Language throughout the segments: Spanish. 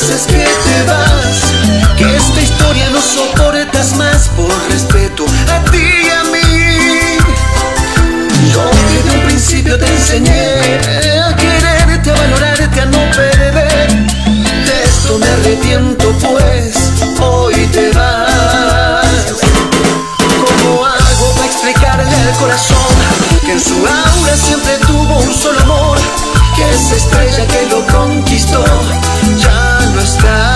dices que te vas, que esta historia no soportas más por respeto a ti y a mí. Yo desde un principio te enseñé a quererte, a valorarte, a no perder. De esto me arrepiento pues hoy te vas. ¿Cómo hago para explicarle al corazón que en su aura siempre tuvo un solo amor? Que esa estrella que lo conquistó ya no está.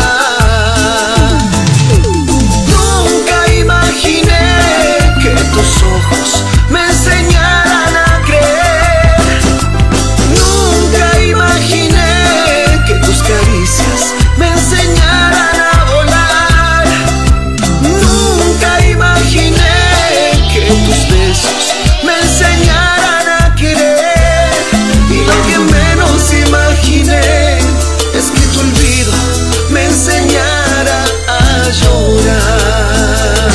Nunca imaginé que tus ojos me enseñaran a creer. Nunca imaginé que tus caricias me enseñaran a volar. Nunca imaginé que tus besos me enseñaran a querer. Y lo que menos imaginé es que tu olvido me enseñara a llorar.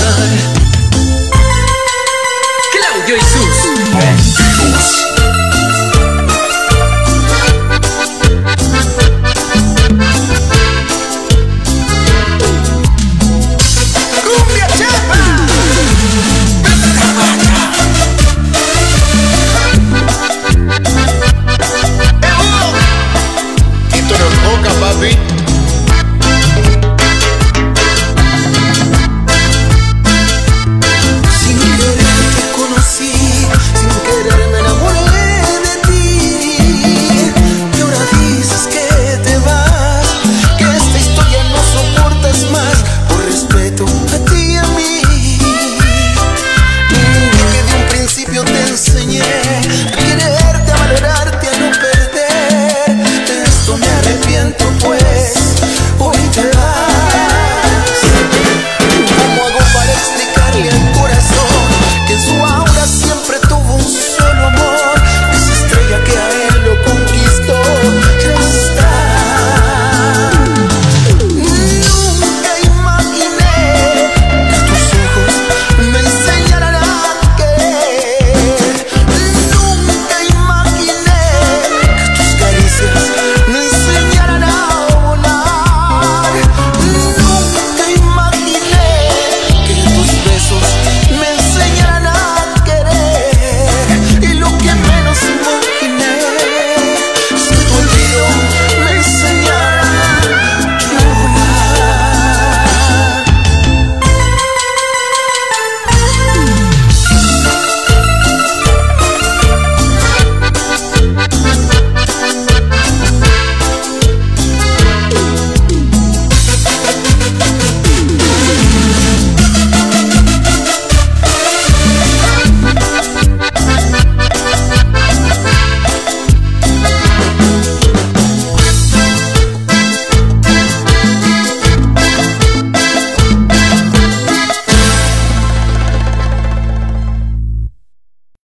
Claudio y Sus Bandidos. Cumbia Chapa. Esto no toca, papi.